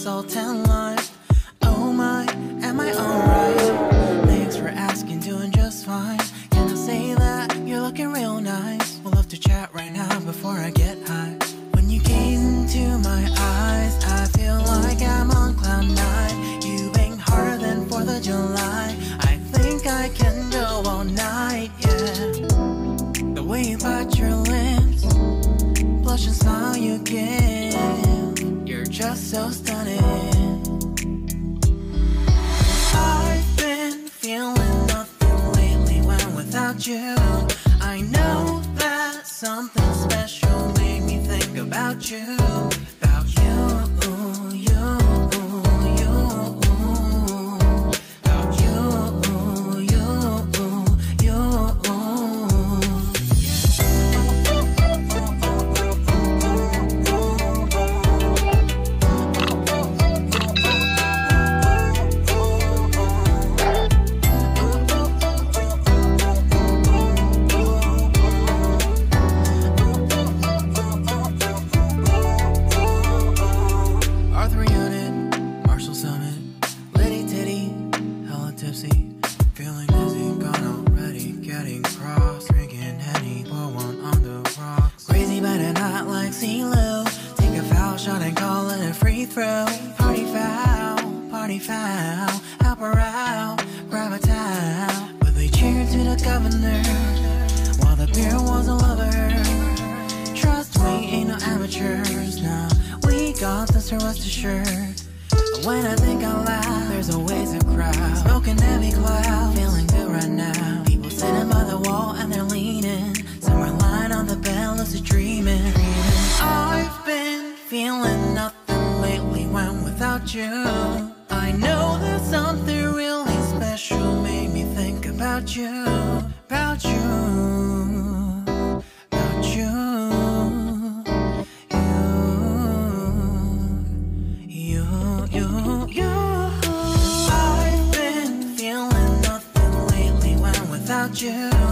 salt and lime. Oh my, am I alright? Thanks for asking, doing just fine. Can I say that you're looking real nice? We'll love to chat right now before I get high. When you gaze into my eyes, I feel like I'm on cloud nine. You bang harder than 4th of July. I think I can go all night, yeah. The way you bite your lips, blush and smile you give, you're just so stunning. I've been feeling nothing lately when without you. I know that something special made me think about you. About you, you, you. About you, you, you. Feeling dizzy, gone already, getting cross, drinking Henny, pour one on the rocks. Crazy but not like CeeLo. Take a foul shot and call it a free throw. Party foul, help her out, grab a towel. But they cheered to the governor, while the beer was a lover. Trust me, ain't no amateurs, nah, we got this, so rest assured. When I think out loud, there's always a crowd. Smoking heavy cloud, feeling good right now. People sitting by the wall and they're leaning. Some are lying on the bed, lucid dreaming. I've been feeling nothing lately when without you. I know that something really special made me think about you. About you. About you. I've been feeling nothing lately when without you.